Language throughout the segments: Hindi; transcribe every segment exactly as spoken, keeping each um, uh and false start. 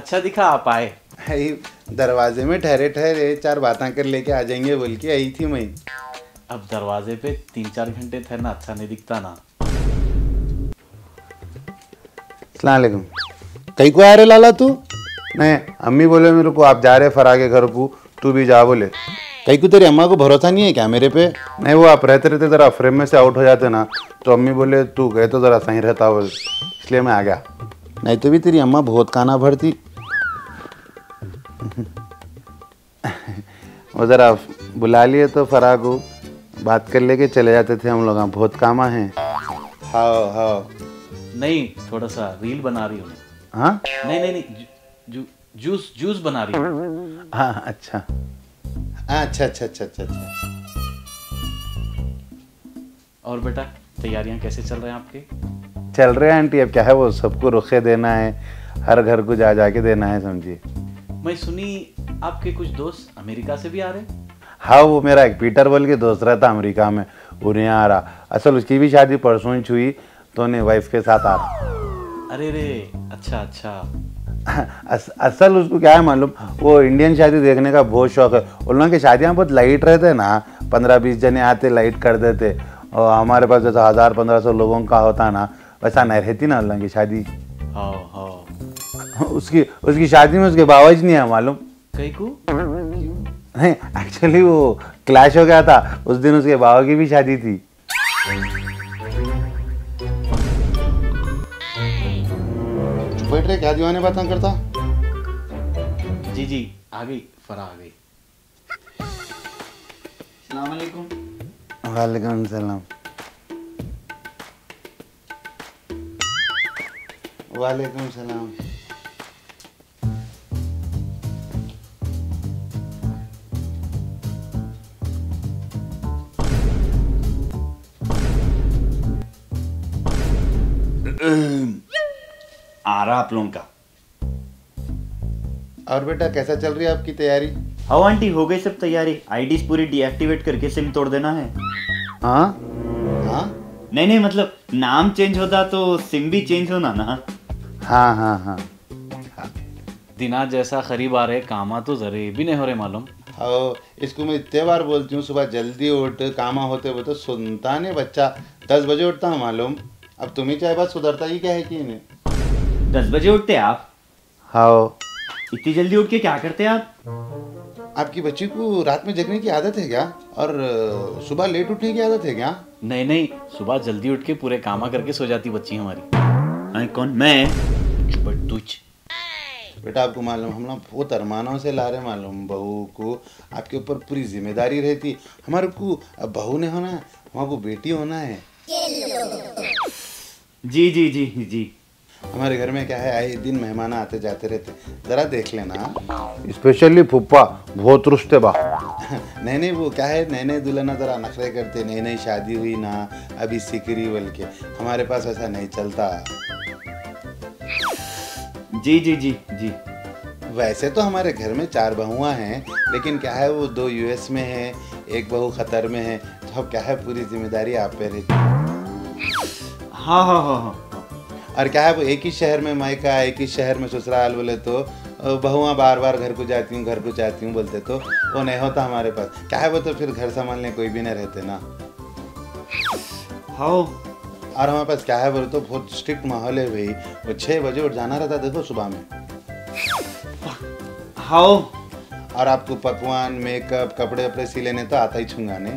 अच्छा दिखा आप आए। आई दरवाजे में ठहरे ठहरे चार बातें कर लेके आ जाएंगे बोल के आई थी मैं। अब दरवाजे पे तीन चार घंटे ठहरना अच्छा नहीं दिखता ना। अस्सलाम वालेकुम। कहीं को आ रहे लाला तू? नहीं, अम्मी बोले मेरे को आप जा रहे फरा के घर को, तू भी जा बोले। कहीं को तेरी अम्मा को भरोसा नहीं है क्या मेरे पे? नहीं, वो आप रहते रहते ज़रा फ्रेम में से आउट हो जाते ना, तो अम्मी बोले तू गए तो ज़रा सही रहता बोले, इसलिए मैं आ गया। नहीं तो भी तेरी अम्मा बहुत काना भरती। वो ज़रा बुला लिए तो फरा को बात कर लेके चले जाते थे हम लोग। बहुत कामा हैं। हाँ हाँ। नहीं, थोड़ा सा रील बना रही हूँ। हाँ नहीं नहीं नहीं, जू, जू, जूस जूस बना रही हूँ। हाँ अच्छा अच्छा अच्छा अच्छा अच्छा अच्छा। और बेटा तैयारियां कैसे चल रहे हैं आपके? चल रहे हैं आंटी, अब क्या है वो सबको रुखे देना है, हर घर को जा जा के देना है, समझिए। मैं सुनी आपके कुछ दोस्त अमेरिका से भी आ रहे हैं। हाँ, वो मेरा एक पीटर बोल के दोस्त रहता अमेरिका में, वो नहीं आ रहा। असल उसकी भी शादी परसों ही हुई तो नहीं वाइफ के साथ आ रहा। अरे रे, अच्छा अच्छा। अस, असल उसको क्या है मालूम, वो इंडियन शादी देखने का बहुत शौक है। उन लोगों की शादियाँ बहुत लाइट रहते ना, पंद्रह बीस जने आते लाइट कर देते, और हमारे पास जैसा हज़ार पंद्रह सौ लोगों का होता ना वैसा नहीं रहती ना उन लोगों की शादी। हाँ हाँ। उसकी उसकी शादी में उसके बावज नहीं है मालूम। कहीं को? नहीं, एक्चुअली वो क्लैश हो गया था उस दिन, उसके बाबा की भी शादी थी। बैठ रहे क्या दीवाने बातें करता? जी जी, आ गई फरा आ गई। अस्सलाम वालेकुम। वालेकुम सलाम। वालेकुम सलाम। आ रहा आप लोगों का। और बेटा कैसा चल रही है आपकी तैयारी? हाँ आंटी, हो गई सब तैयारी। आईडीज पूरी डीएक्टिवेट करके सिम तोड़ देना है। हाँ हाँ नहीं नहीं, मतलब नाम चेंज होता तो सिम भी चेंज होना ना। हाँ हाँ हाँ। दिना जैसा करीब आ रहे, कामा तो जरे भी नहीं हो रहे मालूम। हाँ, इसको मैं इतने बार बोलती हूँ सुबह जल्दी उठ, कामा होते हुए तो सुनता नहीं बच्चा। दस बजे उठता हूँ मालूम। अब तुम ही चाहे बात सुधरता ही क्या है कि नहीं? दस बजे उठते आप? हाँ। इतनी जल्दी उठ के क्या करते आप? आपकी बच्ची को रात में जगने की आदत है क्या? और सुबह लेट उठने की आदत है क्या? नहीं नहीं, सुबह जल्दी उठ के पूरे कामा करके सो जाती बच्ची हमारी। हाँ, कौन? मैं? बट तुझ बेटा आपको मालूम हम लोग बहुत अरमानों से ला रहे मालूम, बहू को आपके ऊपर पूरी जिम्मेदारी रहती। हमारे को बहू नहीं होना है, हमारे को बेटी होना है। जी जी जी जी। हमारे घर में क्या है, आए दिन मेहमान आते जाते रहते, जरा देख लेना। स्पेशली फुप्पा बहुत रुष्टे बा। नहीं नहीं, वो क्या है, नए नए दुल्हन जरा नखरे करते, नई नई शादी हुई ना, अभी सिकरी बोल के। हमारे पास ऐसा नहीं चलता। जी जी जी जी। वैसे तो हमारे घर में चार बहुआं हैं, लेकिन क्या है वो दो यूएस में है, एक बहू खतर में है, तो अब क्या है पूरी जिम्मेदारी आप पे रहती। हाँ हाँ हाँ हाँ। और क्या है वो एक ही शहर में मायका, एक ही शहर में ससुराल बोले तो बहुआं बार बार घर को जाती हूँ घर को जाती हूँ बोलते, तो वो नहीं होता हमारे पास। क्या है वो तो फिर घर संभालने कोई भी नहीं रहते ना। हाँ। और हमारे पास क्या है बोले तो बहुत स्ट्रिक्ट माहौल है भाई। वो छः बजे उठ जाना रहता देखो सुबह में। हाँ। और आपको पकवान मेकअप कपड़े वपड़े सी लेने तो आता ही छूंगाने।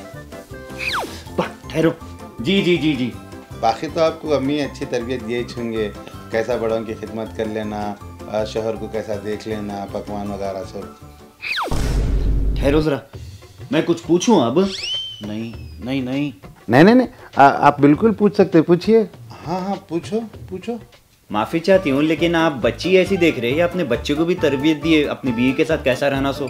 ठहरो। जी जी जी जी। बाकी तो आपको अम्मी अच्छी तरबियत दिए छूंगे, कैसा बड़ों की खिदमत कर लेना, शोहर को कैसा देख लेना, पकवान वगैरह सब। ठहरो जरा, मैं कुछ पूछूं अब? नहीं नहीं नहीं नहीं नहीं नहीं, आ, आप बिल्कुल पूछ सकते, पूछिए। हाँ हाँ पूछो पूछो। माफी चाहती हूँ, लेकिन आप बच्ची ऐसी देख रहे हैं, अपने बच्चे को भी तरबियत दिए, अपनी बीवी के साथ कैसा रहना सो।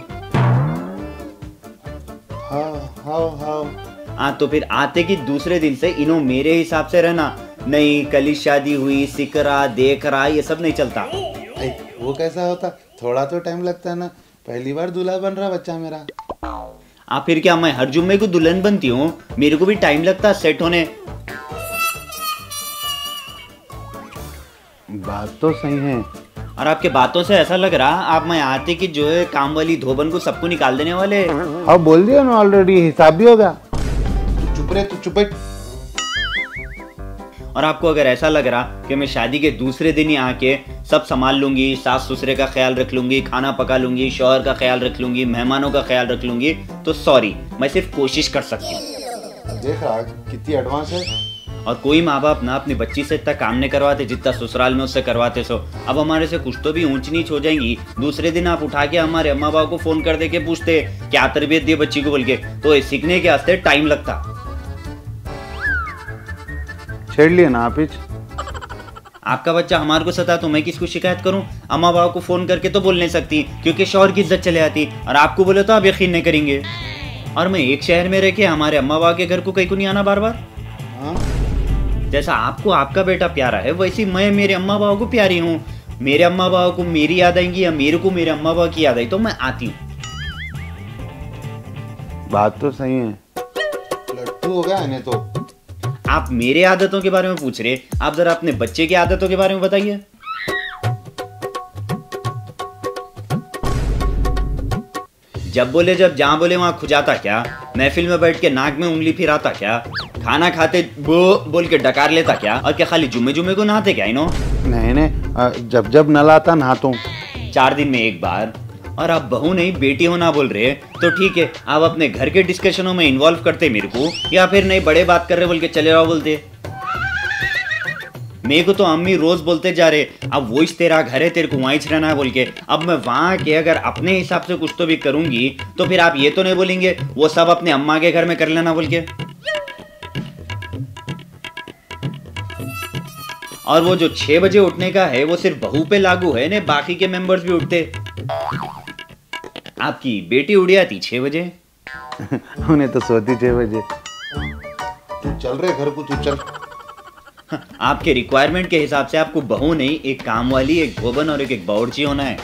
हाँ हाँ हाँ। हाँ, तो फिर आते कि दूसरे दिन से इन्हों मेरे हिसाब से रहना। नहीं, कल ही शादी हुई, सिक रहा देख रहा, ये सब नहीं चलता। आई, वो कैसा होता, थोड़ा तो टाइम लगता है ना, पहली बार दूल्हा बन रहा बच्चा मेरा। आप फिर क्या मैं हर जुम्मे को दुल्हन बनती हूँ? मेरे को भी टाइम लगता सेट होने। बात तो सही है, और आपके बातों से ऐसा लग रहा आप मैं आते कि जो है काम वाली धोबन को सबको निकाल देने वाले। अब बोल दिया ना ऑलरेडी, हिसाब भी हो गया। तू चुप रहे, तू चुप रहे। और आपको अगर ऐसा लग रहा कि मैं शादी के दूसरे दिन ही आके सब संभाल लूंगी, सास ससुरे का ख्याल रख लूंगी, खाना पका लूंगी, शौहर का ख्याल रख लूंगी, मेहमानों का ख्याल रख लूंगी, तो सॉरी, मैं सिर्फ कोशिश कर सकती हूँ। देख रहा कितनी एडवांस है। और कोई माँ बाप ना अपनी बच्ची से इतना काम नहीं करवाते जितना ससुराल में उससे करवाते। सो अब हमारे से कुछ तो भी ऊंच नीच हो जाएंगी। दूसरे दिन आप उठा के हमारे अम्मा बाप को फोन कर दे के पूछते क्या तरबियत दी बच्ची को बोल के, तो ये सीखने के वास्ते टाइम लगता। छेड़ लिए ना आप। आपका बच्चा हमारे को सता तो मैं किसको शिकायत करूं? अम्मा बाबा को फोन करके तो बोल नहीं सकती क्योंकि शौहर की इज्जत चले आती, और आपको बोले तो आप यकीन नहीं करेंगे। और मैं एक शहर में रह के हमारे अम्मा बाबा के घर को कहीं को नहीं आना बार बार। जैसा आपको आपका बेटा प्यारा है वैसे मैं मेरे अम्मा बाबा को प्यारी हूँ। मेरे अम्मा बाबा को मेरी याद आएंगी या मेरे को मेरे अम्मा बाबा की याद आई तो मैं आती हूँ। बात तो सही है, लट्टू हो गया है तो। आप मेरे आदतों के बारे में पूछ रहे, आप जरा अपने बच्चे की आदतों के बारे में बताइए। जब बोले जब जहां बोले वहां खुजाता क्या? महफिल में बैठ के नाक में उंगली फिराता क्या? खाना खाते वो बोल के डकार लेता क्या? और क्या खाली जुम्मे जुम्मे को नहाते क्या इनो? नहीं नहीं, जब जब नलाता नहाता हूँ। चार दिन में एक बार। और आप बहू नहीं बेटी होना बोल रहे तो ठीक है, आप अपने घर के डिस्कशनों में इन्वॉल्व करते मेरे को, या फिर नहीं बड़े बात कर रहे बोल के चले रहो बोलते। मेरे को तो अम्मी रोज बोलते जा रहे अब वो तेरा घर है, तेरे को वहीं रहना है बोल के। अब मैं वहां के अगर अपने हिसाब से कुछ तो भी करूंगी तो फिर आप ये तो नहीं बोलेंगे वो सब अपने अम्मा के घर में कर लेना बोल के। और वो जो छह बजे उठने का है वो सिर्फ बहू पे लागू है ना, बाकी के मेंबर्स भी उठते। आपकी बेटी उड़ी आती छह बजे। उन्हें तो सोती छह बजे। तू चल रहे घर को, तू चल। आपके रिक्वायरमेंट के हिसाब से आपको बहू नहीं, एक काम वाली, एक धोबन और एक एक बावर्ची होना है।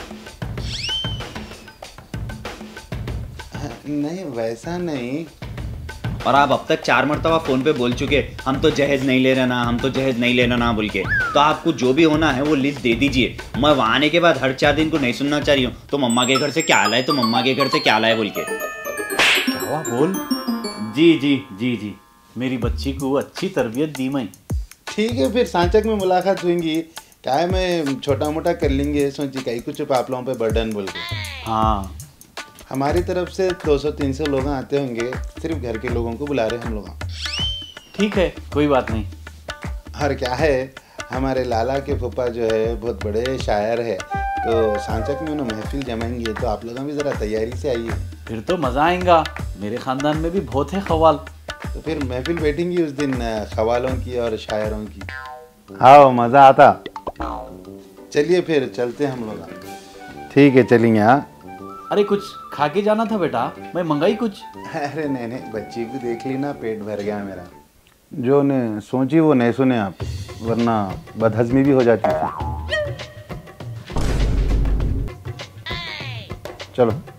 नहीं वैसा नहीं। और आप अब तक चार मरतबा फोन पे बोल चुके हम तो जहेज नहीं ले रहे ना, हम तो जहेज नहीं ले रहे ना बोल के। तो आपको जो भी होना है वो लिस्ट दे दीजिए। मैं वहां आने के बाद हर चार दिन को नहीं सुनना चाह रही हूँ तो मम्मा के घर से क्या लाए, तो मम्मा के घर से क्या लाए बोल के। क्या हुआ बोल। जी जी जी जी, मेरी बच्ची को अच्छी तरबियत दी मैं। ठीक है फिर सांचक में मुलाकात हुएंगी। क्या है, मैं छोटा मोटा कर लेंगे, सोची कहीं कुछ आप लोगों पे बर्डन बोल के। हाँ हमारी तरफ से दो सौ तीन सौ लोग आते होंगे, सिर्फ घर के लोगों को बुला रहे हम लोग। ठीक है, कोई बात नहीं। और क्या है, हमारे लाला के फूफा जो है बहुत बड़े शायर है, तो सांचक में उन्हें महफिल जमाएंगे, तो आप लोग भी ज़रा तैयारी से आइए। फिर तो मज़ा आएगा। मेरे ख़ानदान में भी बहुत है ख्वाल। तो फिर महफिल बैठेंगी उस दिन ख्वालों की और शायरों की। हाँ मज़ा आता। चलिए फिर चलते हम लोग। ठीक है चलेंगे। हाँ अरे कुछ खा के जाना था बेटा, मैं मंगाई कुछ। अरे नहीं नहीं, बच्ची को देख ली ना, पेट भर गया मेरा। जो ने सोची वो नहीं सुने आप, वरना बदहजमी भी हो जाती थी। चलो।